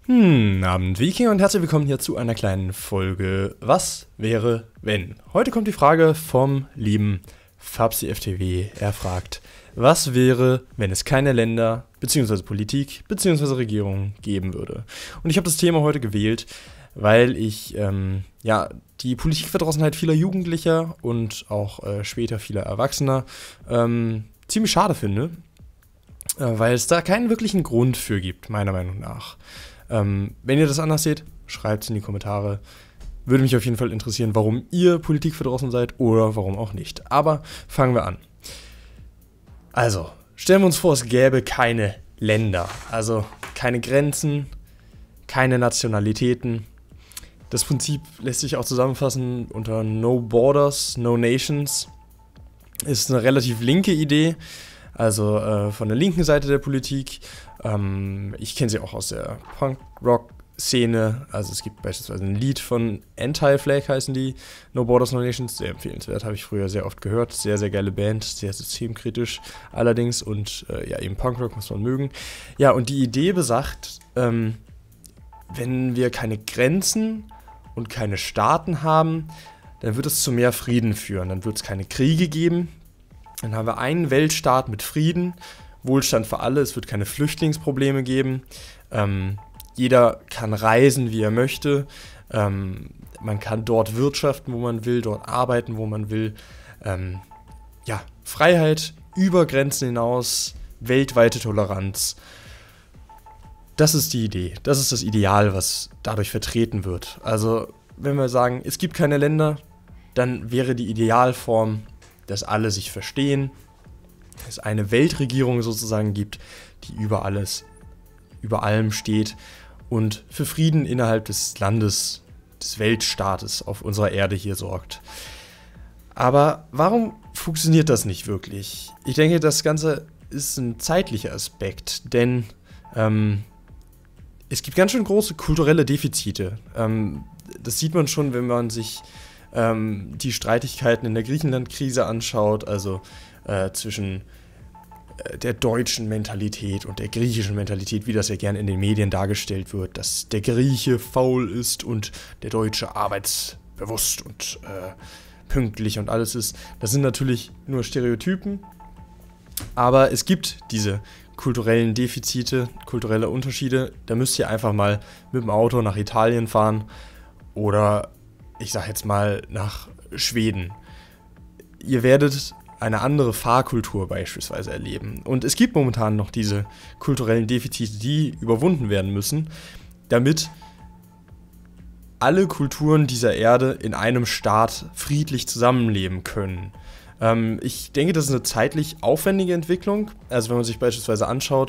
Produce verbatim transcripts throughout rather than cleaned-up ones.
Hm, Abend Viking und herzlich willkommen hier zu einer kleinen Folge Was wäre wenn? Heute kommt die Frage vom lieben FabsiFTW. Er fragt, was wäre, wenn es keine Länder bzw. Politik bzw. Regierungen geben würde? Und ich habe das Thema heute gewählt, weil ich ähm, ja, die Politikverdrossenheit vieler Jugendlicher und auch äh, später vieler Erwachsener ähm, ziemlich schade finde, äh, weil es da keinen wirklichen Grund für gibt, meiner Meinung nach. Ähm, wenn ihr das anders seht, schreibt es in die Kommentare. Würde mich auf jeden Fall interessieren, warum ihr politikverdrossen seid oder warum auch nicht. Aber fangen wir an. Also, stellen wir uns vor, es gäbe keine Länder. Also keine Grenzen, keine Nationalitäten. Das Prinzip lässt sich auch zusammenfassen unter No Borders, No Nations. Ist eine relativ linke Idee. Also äh, von der linken Seite der Politik. Ähm, ich kenne sie auch aus der Punk-Rock-Szene. Also es gibt beispielsweise ein Lied von Anti-Flag, heißen die, No Borders, No Nations. Sehr empfehlenswert, habe ich früher sehr oft gehört. Sehr, sehr geile Band, sehr systemkritisch allerdings. Und äh, ja, eben Punk-Rock muss man mögen. Ja, und die Idee besagt, ähm, wenn wir keine Grenzen und keine Staaten haben, dann wird es zu mehr Frieden führen. Dann wird es keine Kriege geben. Dann haben wir einen Weltstaat mit Frieden, Wohlstand für alle, es wird keine Flüchtlingsprobleme geben. Ähm, jeder kann reisen, wie er möchte. Ähm, man kann dort wirtschaften, wo man will, dort arbeiten, wo man will. Ähm, ja, Freiheit über Grenzen hinaus, weltweite Toleranz. Das ist die Idee, das ist das Ideal, was dadurch vertreten wird. Also, wenn wir sagen, es gibt keine Länder, dann wäre die Idealform, dass alle sich verstehen, dass es eine Weltregierung sozusagen gibt, die über alles, über allem steht und für Frieden innerhalb des Landes, des Weltstaates auf unserer Erde hier sorgt. Aber warum funktioniert das nicht wirklich? Ich denke, das Ganze ist ein zeitlicher Aspekt, denn ähm, es gibt ganz schön große kulturelle Defizite. Ähm, das sieht man schon, wenn man sich die Streitigkeiten in der Griechenland-Krise anschaut, also äh, zwischen äh, der deutschen Mentalität und der griechischen Mentalität, wie das ja gerne in den Medien dargestellt wird, dass der Grieche faul ist und der Deutsche arbeitsbewusst und äh, pünktlich und alles ist. Das sind natürlich nur Stereotypen, aber es gibt diese kulturellen Defizite, kulturelle Unterschiede. Da müsst ihr einfach mal mit dem Auto nach Italien fahren oder ich sag jetzt mal nach Schweden. Ihr werdet eine andere Fahrkultur beispielsweise erleben. Und es gibt momentan noch diese kulturellen Defizite, die überwunden werden müssen, damit alle Kulturen dieser Erde in einem Staat friedlich zusammenleben können. Ähm, ich denke, das ist eine zeitlich aufwendige Entwicklung. Also wenn man sich beispielsweise anschaut,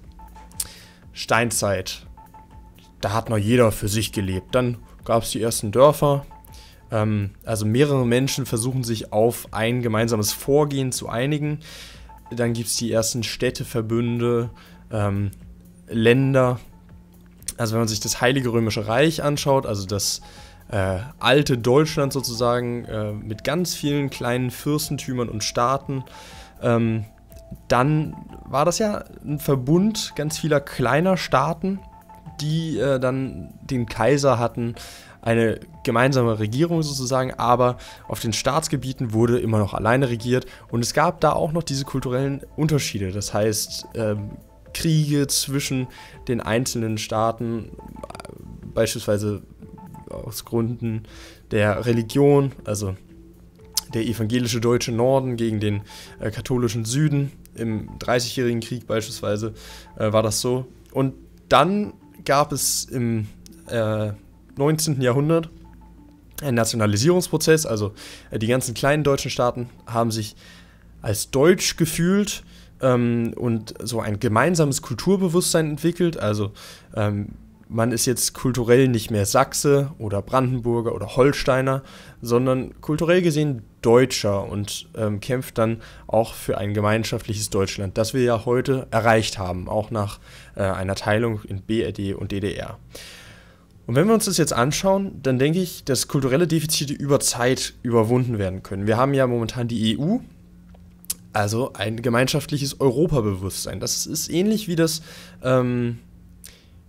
Steinzeit, da hat noch jeder für sich gelebt. Dann gab es die ersten Dörfer, ähm, also mehrere Menschen versuchen sich auf ein gemeinsames Vorgehen zu einigen. Dann gibt es die ersten Städteverbünde, ähm, Länder. Also wenn man sich das Heilige Römische Reich anschaut, also das äh, alte Deutschland sozusagen äh, mit ganz vielen kleinen Fürstentümern und Staaten, ähm, dann war das ja ein Verbund ganz vieler kleiner Staaten, die äh, dann den Kaiser hatten, eine gemeinsame Regierung sozusagen, aber auf den Staatsgebieten wurde immer noch alleine regiert und es gab da auch noch diese kulturellen Unterschiede, das heißt ähm, Kriege zwischen den einzelnen Staaten, beispielsweise aus Gründen der Religion, also der evangelische deutsche Norden gegen den äh, katholischen Süden, im Dreißigjährigen Krieg beispielsweise äh, war das so. Und dann gab es im äh, neunzehnten. Jahrhundert einen Nationalisierungsprozess, also äh, die ganzen kleinen deutschen Staaten haben sich als deutsch gefühlt ähm, und so ein gemeinsames Kulturbewusstsein entwickelt, also ähm, man ist jetzt kulturell nicht mehr Sachse oder Brandenburger oder Holsteiner, sondern kulturell gesehen Deutscher und ähm, kämpft dann auch für ein gemeinschaftliches Deutschland, das wir ja heute erreicht haben, auch nach äh, einer Teilung in B R D und D D R. Und wenn wir uns das jetzt anschauen, dann denke ich, dass kulturelle Defizite über Zeit überwunden werden können. Wir haben ja momentan die E U, also ein gemeinschaftliches Europabewusstsein. Das ist ähnlich wie das, ähm,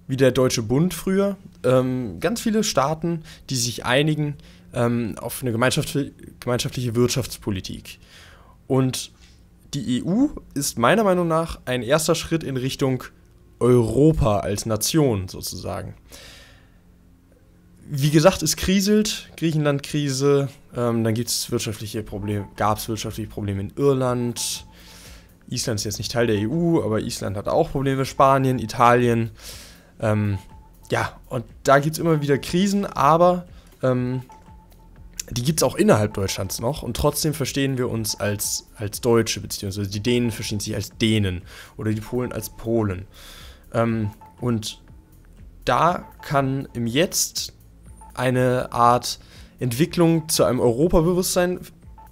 wie der Deutsche Bund früher. Ähm, ganz viele Staaten, die sich einigen ähm, auf eine gemeinschaftliche, gemeinschaftliche Wirtschaftspolitik. Und die E U ist meiner Meinung nach ein erster Schritt in Richtung Europa als Nation sozusagen. Wie gesagt, es kriselt, Griechenland-Krise, ähm, dann gibt es wirtschaftliche Probleme, gab es wirtschaftliche Probleme in Irland. Island ist jetzt nicht Teil der E U, aber Island hat auch Probleme, Spanien, Italien. Ähm, ja, und da gibt es immer wieder Krisen, aber ähm, die gibt es auch innerhalb Deutschlands noch und trotzdem verstehen wir uns als, als Deutsche, beziehungsweise die Dänen verstehen sich als Dänen oder die Polen als Polen. Ähm, und da kann im Jetzt eine Art Entwicklung zu einem Europabewusstsein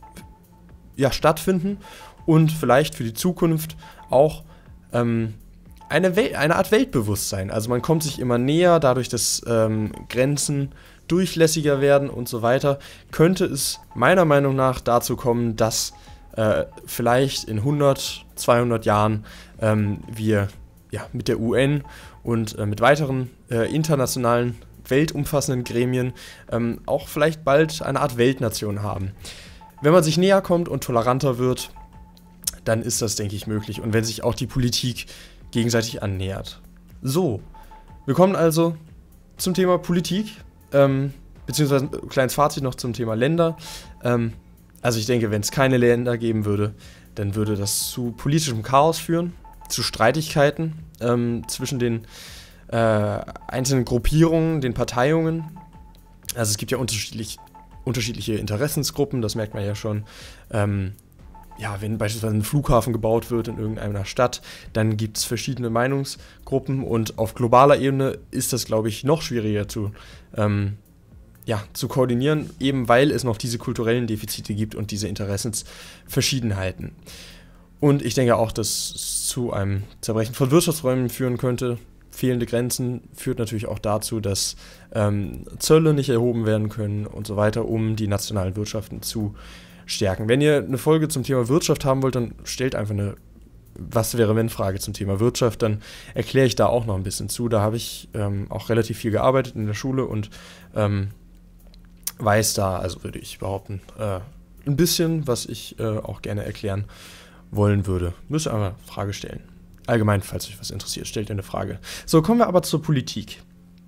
ja, stattfinden und vielleicht für die Zukunft auch ähm, eine, Wel- eine Art Weltbewusstsein. Also man kommt sich immer näher, dadurch, dass ähm, Grenzen durchlässiger werden und so weiter, könnte es meiner Meinung nach dazu kommen, dass äh, vielleicht in hundert, zweihundert Jahren ähm, wir ja, mit der U N und äh, mit weiteren äh, internationalen, weltumfassenden Gremien ähm, auch vielleicht bald eine Art Weltnation haben. Wenn man sich näher kommt und toleranter wird, dann ist das, denke ich, möglich. Und wenn sich auch die Politik gegenseitig annähert. So, wir kommen also zum Thema Politik, ähm, beziehungsweise ein kleines Fazit noch zum Thema Länder. Ähm, also ich denke, wenn es keine Länder geben würde, dann würde das zu politischem Chaos führen, zu Streitigkeiten ähm, zwischen den äh, einzelnen Gruppierungen, den Parteiungen. Also es gibt ja unterschiedlich, unterschiedliche Interessensgruppen, das merkt man ja schon. Ähm, ja, wenn beispielsweise ein Flughafen gebaut wird in irgendeiner Stadt, dann gibt es verschiedene Meinungsgruppen und auf globaler Ebene ist das, glaube ich, noch schwieriger zu, ähm, ja, zu koordinieren, eben weil es noch diese kulturellen Defizite gibt und diese Interessensverschiedenheiten. Und ich denke auch, dass es zu einem Zerbrechen von Wirtschaftsräumen führen könnte. Fehlende Grenzen führt natürlich auch dazu, dass ähm, Zölle nicht erhoben werden können und so weiter, um die nationalen Wirtschaften zu stärken. Wenn ihr eine Folge zum Thema Wirtschaft haben wollt, dann stellt einfach eine Was-wäre-wenn-Frage zum Thema Wirtschaft, dann erkläre ich da auch noch ein bisschen zu. Da habe ich ähm, auch relativ viel gearbeitet in der Schule und ähm, weiß da, also würde ich behaupten, äh, ein bisschen, was ich äh, auch gerne erklären wollen würde. Müsst ihr einmal eine Frage stellen. Allgemein, falls euch was interessiert, stellt ihr eine Frage. So, kommen wir aber zur Politik.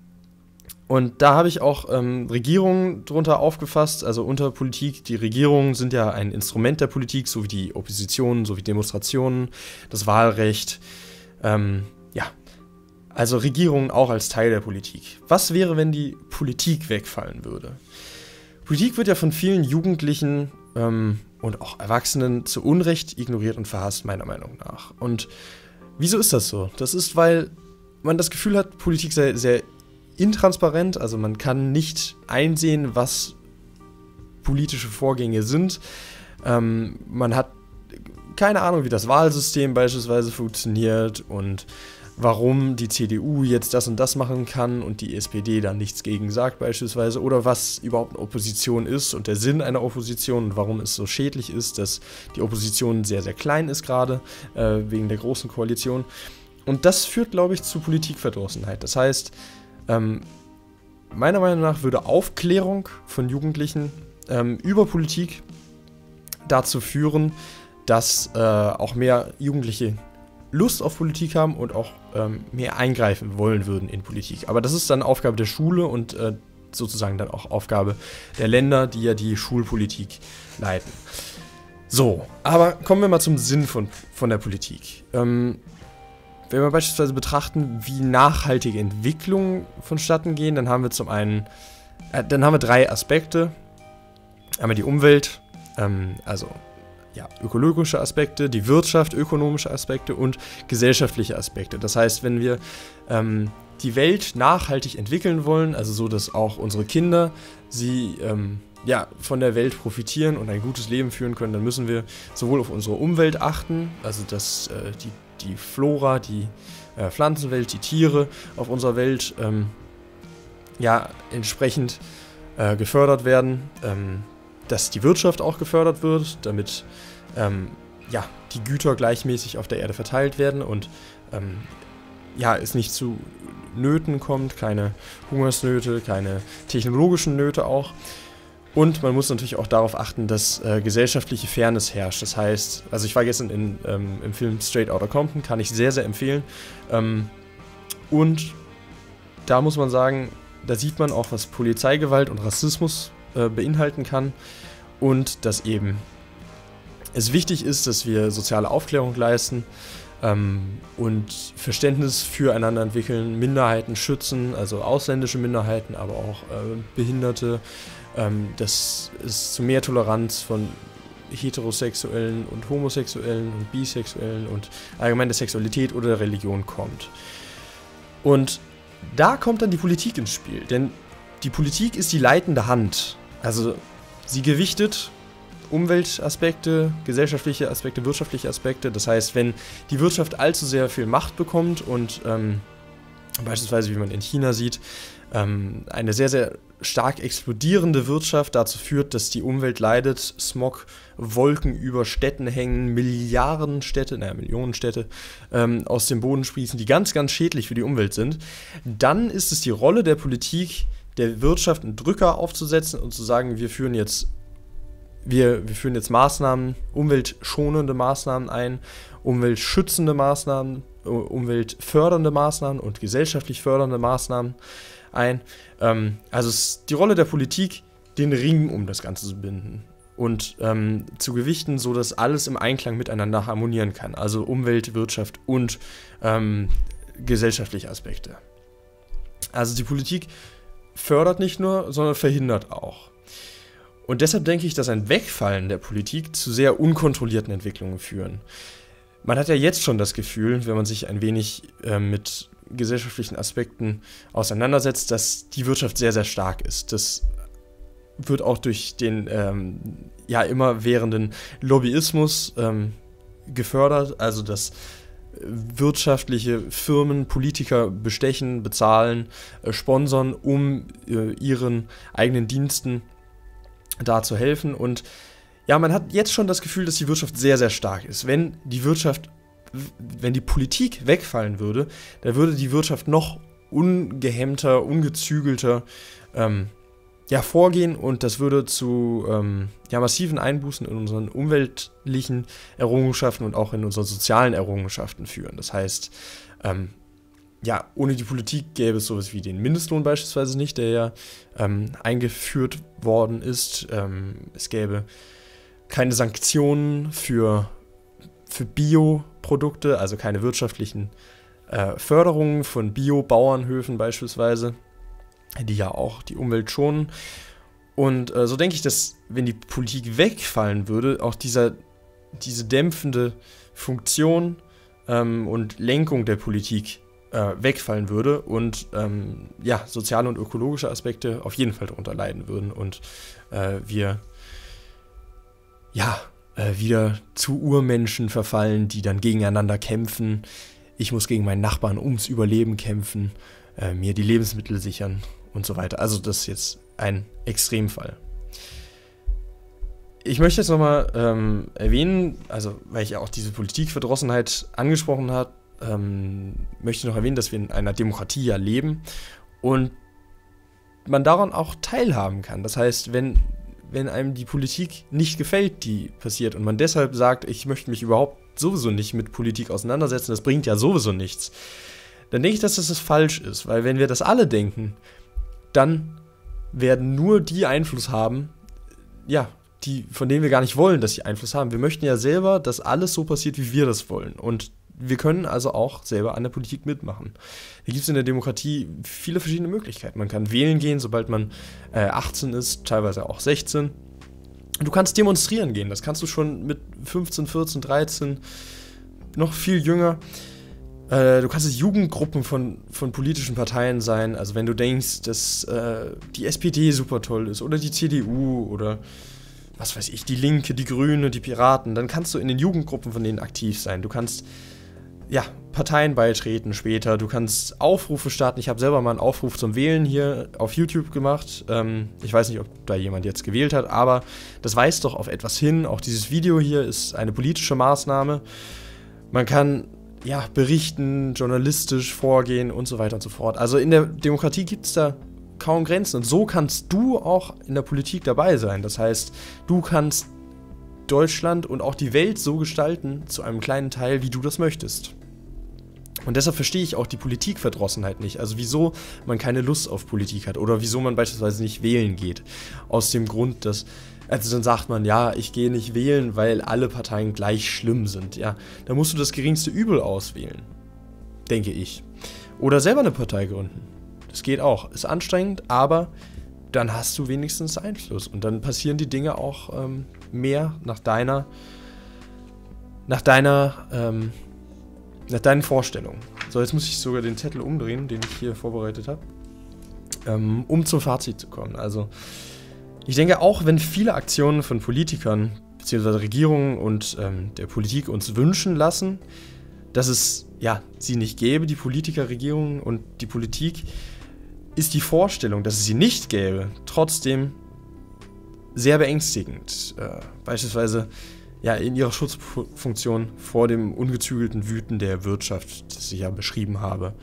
Und da habe ich auch ähm, Regierungen drunter aufgefasst, also unter Politik. Die Regierungen sind ja ein Instrument der Politik, so wie die Opposition, so wie Demonstrationen, das Wahlrecht. Ähm, ja, also Regierungen auch als Teil der Politik. Was wäre, wenn die Politik wegfallen würde? Politik wird ja von vielen Jugendlichen ähm, und auch Erwachsenen zu Unrecht ignoriert und verhasst, meiner Meinung nach. Und wieso ist das so? Das ist, weil man das Gefühl hat, Politik sei sehr intransparent, also man kann nicht einsehen, was politische Vorgänge sind. Ähm, man hat keine Ahnung, wie das Wahlsystem beispielsweise funktioniert und warum die C D U jetzt das und das machen kann und die S P D da nichts gegen sagt beispielsweise, oder was überhaupt eine Opposition ist und der Sinn einer Opposition und warum es so schädlich ist, dass die Opposition sehr, sehr klein ist gerade, äh, wegen der großen Koalition. Und das führt, glaube ich, zu Politikverdrossenheit. Das heißt, ähm, meiner Meinung nach würde Aufklärung von Jugendlichen ähm, über Politik dazu führen, dass äh, auch mehr Jugendliche Lust auf Politik haben und auch ähm, mehr eingreifen wollen würden in Politik. Aber das ist dann Aufgabe der Schule und äh, sozusagen dann auch Aufgabe der Länder, die ja die Schulpolitik leiten. So, aber kommen wir mal zum Sinn von, von der Politik. Ähm, wenn wir beispielsweise betrachten, wie nachhaltige Entwicklungen vonstatten gehen, dann haben wir zum einen, äh, dann haben wir drei Aspekte. Einmal die Umwelt, ähm, also ja, ökologische Aspekte, die Wirtschaft, ökonomische Aspekte und gesellschaftliche Aspekte. Das heißt, wenn wir ähm, die Welt nachhaltig entwickeln wollen, also so, dass auch unsere Kinder sie ähm, ja, von der Welt profitieren und ein gutes Leben führen können, dann müssen wir sowohl auf unsere Umwelt achten, also dass äh, die, die Flora, die äh, Pflanzenwelt, die Tiere auf unserer Welt ähm, ja, entsprechend äh, gefördert werden, ähm, dass die Wirtschaft auch gefördert wird, damit ähm, ja, die Güter gleichmäßig auf der Erde verteilt werden und ähm, ja, es nicht zu Nöten kommt, keine Hungersnöte, keine technologischen Nöte auch. Und man muss natürlich auch darauf achten, dass äh, gesellschaftliche Fairness herrscht. Das heißt, also ich war gestern in, ähm, im Film Straight Outta Compton, kann ich sehr, sehr empfehlen. Ähm, und da muss man sagen, da sieht man auch, was Polizeigewalt und Rassismus äh, beinhalten kann. Und dass eben es wichtig ist, dass wir soziale Aufklärung leisten, Ähm, und Verständnis füreinander entwickeln, Minderheiten schützen, also ausländische Minderheiten, aber auch äh, Behinderte, ähm, dass es zu mehr Toleranz von Heterosexuellen und Homosexuellen und Bisexuellen und allgemein der Sexualität oder der Religion kommt. Und da kommt dann die Politik ins Spiel, denn die Politik ist die leitende Hand, also sie gewichtet Umweltaspekte, gesellschaftliche Aspekte, wirtschaftliche Aspekte. Das heißt, wenn die Wirtschaft allzu sehr viel Macht bekommt und ähm, beispielsweise, wie man in China sieht, ähm, eine sehr, sehr stark explodierende Wirtschaft dazu führt, dass die Umwelt leidet, Smog, Wolken über Städten hängen, Milliarden Städte, naja, Millionen Städte ähm, aus dem Boden sprießen, die ganz, ganz schädlich für die Umwelt sind, dann ist es die Rolle der Politik, der Wirtschaft einen Drücker aufzusetzen und zu sagen, wir führen jetzt Wir, wir führen jetzt Maßnahmen, umweltschonende Maßnahmen ein, umweltschützende Maßnahmen, umweltfördernde Maßnahmen und gesellschaftlich fördernde Maßnahmen ein. Ähm, also es ist die Rolle der Politik, den Ring um das Ganze zu binden und ähm, zu gewichten, sodass alles im Einklang miteinander harmonieren kann. Also Umwelt, Wirtschaft und ähm, gesellschaftliche Aspekte. Also die Politik fördert nicht nur, sondern verhindert auch. Und deshalb denke ich, dass ein Wegfallen der Politik zu sehr unkontrollierten Entwicklungen führen. Man hat ja jetzt schon das Gefühl, wenn man sich ein wenig äh, mit gesellschaftlichen Aspekten auseinandersetzt, dass die Wirtschaft sehr, sehr stark ist. Das wird auch durch den ähm, ja immerwährenden Lobbyismus ähm, gefördert, also dass wirtschaftliche Firmen Politiker bestechen, bezahlen, äh, sponsern, um äh, ihren eigenen Diensten da zu helfen. Und ja, man hat jetzt schon das Gefühl, dass die Wirtschaft sehr, sehr stark ist. Wenn die Wirtschaft, wenn die Politik wegfallen würde, dann würde die Wirtschaft noch ungehemmter, ungezügelter ähm, ja, vorgehen und das würde zu ähm, ja, massiven Einbußen in unseren umweltlichen Errungenschaften und auch in unseren sozialen Errungenschaften führen. Das heißt, ähm, ja, ohne die Politik gäbe es sowas wie den Mindestlohn beispielsweise nicht, der ja ähm, eingeführt worden ist. Ähm, es gäbe keine Sanktionen für, für Bioprodukte, also keine wirtschaftlichen äh, Förderungen von Bio-Bauernhöfen beispielsweise, die ja auch die Umwelt schonen. Und äh, so denke ich, dass wenn die Politik wegfallen würde, auch dieser, diese dämpfende Funktion ähm, und Lenkung der Politik Äh, wegfallen würde und ähm, ja, soziale und ökologische Aspekte auf jeden Fall darunter leiden würden und äh, wir ja äh, wieder zu Urmenschen verfallen, die dann gegeneinander kämpfen. Ich muss gegen meinen Nachbarn ums Überleben kämpfen, äh, mir die Lebensmittel sichern und so weiter. Also das ist jetzt ein Extremfall. Ich möchte jetzt nochmal ähm, erwähnen, also weil ich ja auch diese Politikverdrossenheit angesprochen habe, Ähm, möchte noch erwähnen, dass wir in einer Demokratie ja leben und man daran auch teilhaben kann. Das heißt, wenn, wenn einem die Politik nicht gefällt, die passiert und man deshalb sagt, ich möchte mich überhaupt sowieso nicht mit Politik auseinandersetzen, das bringt ja sowieso nichts, dann denke ich, dass das falsch ist, weil wenn wir das alle denken, dann werden nur die Einfluss haben, ja, die, von denen wir gar nicht wollen, dass sie Einfluss haben. Wir möchten ja selber, dass alles so passiert, wie wir das wollen und wir können also auch selber an der Politik mitmachen. Da gibt es in der Demokratie viele verschiedene Möglichkeiten. Man kann wählen gehen, sobald man äh, achtzehn ist, teilweise auch sechzehn. Du kannst demonstrieren gehen, das kannst du schon mit fünfzehn, vierzehn, dreizehn, noch viel jünger. Äh, du kannst Jugendgruppen von, von politischen Parteien sein. Also wenn du denkst, dass äh, die S P D super toll ist oder die C D U oder was weiß ich, die Linke, die Grüne, die Piraten, dann kannst du in den Jugendgruppen von denen aktiv sein. Du kannst ja, Parteien beitreten später, du kannst Aufrufe starten. Ich habe selber mal einen Aufruf zum Wählen hier auf YouTube gemacht. Ähm, ich weiß nicht, ob da jemand jetzt gewählt hat, aber das weist doch auf etwas hin. Auch dieses Video hier ist eine politische Maßnahme. Man kann ja, berichten, journalistisch vorgehen und so weiter und so fort. Also in der Demokratie gibt es da kaum Grenzen. Und so kannst du auch in der Politik dabei sein. Das heißt, du kannst Deutschland und auch die Welt so gestalten, zu einem kleinen Teil, wie du das möchtest. Und deshalb verstehe ich auch die Politikverdrossenheit nicht. Also wieso man keine Lust auf Politik hat oder wieso man beispielsweise nicht wählen geht. Aus dem Grund, dass, also dann sagt man, ja, ich gehe nicht wählen, weil alle Parteien gleich schlimm sind. Ja, da musst du das geringste Übel auswählen, denke ich. Oder selber eine Partei gründen. Das geht auch. Ist anstrengend, aber dann hast du wenigstens Einfluss. Und dann passieren die Dinge auch ähm, mehr nach deiner, nach deiner, ähm, nach deinen Vorstellungen. So, jetzt muss ich sogar den Zettel umdrehen, den ich hier vorbereitet habe, ähm, um zum Fazit zu kommen. Also, ich denke, auch wenn viele Aktionen von Politikern bzw. Regierungen und ähm, der Politik uns wünschen lassen, dass es ja sie nicht gäbe, die Politiker, Regierungen und die Politik, ist die Vorstellung, dass es sie nicht gäbe, trotzdem sehr beängstigend. Äh, beispielsweise ja, in ihrer Schutzfunktion vor dem ungezügelten Wüten der Wirtschaft, das ich ja beschrieben habe.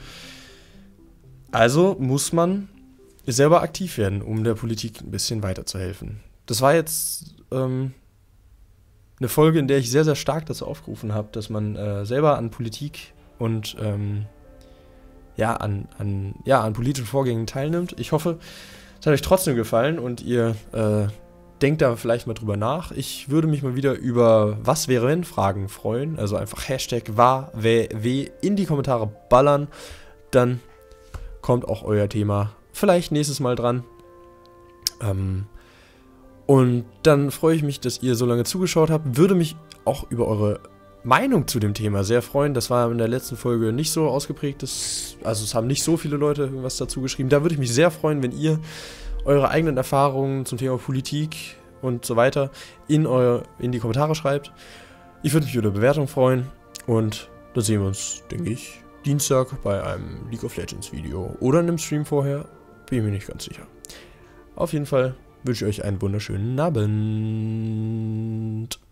Also muss man selber aktiv werden, um der Politik ein bisschen weiterzuhelfen. Das war jetzt ähm, eine Folge, in der ich sehr, sehr stark dazu aufgerufen habe, dass man äh, selber an Politik und ähm, ja, an, an, ja, an politischen Vorgängen teilnimmt. Ich hoffe, es hat euch trotzdem gefallen und ihr äh, denkt da vielleicht mal drüber nach. Ich würde mich mal wieder über Was wäre wenn Fragen freuen. Also einfach Hashtag war, w, w in die Kommentare ballern. Dann kommt auch euer Thema vielleicht nächstes Mal dran. Ähm, und dann freue ich mich, dass ihr so lange zugeschaut habt. Würde mich auch über eure Meinung zu dem Thema sehr freuen. Das war in der letzten Folge nicht so ausgeprägt. Das, also es haben nicht so viele Leute irgendwas dazu geschrieben. Da würde ich mich sehr freuen, wenn ihr eure eigenen Erfahrungen zum Thema Politik und so weiter in, euer, in die Kommentare schreibt. Ich würde mich über eine Bewertung freuen und dann sehen wir uns, denke ich, Dienstag bei einem League of Legends Video oder in einem Stream vorher, bin ich mir nicht ganz sicher. Auf jeden Fall wünsche ich euch einen wunderschönen Abend.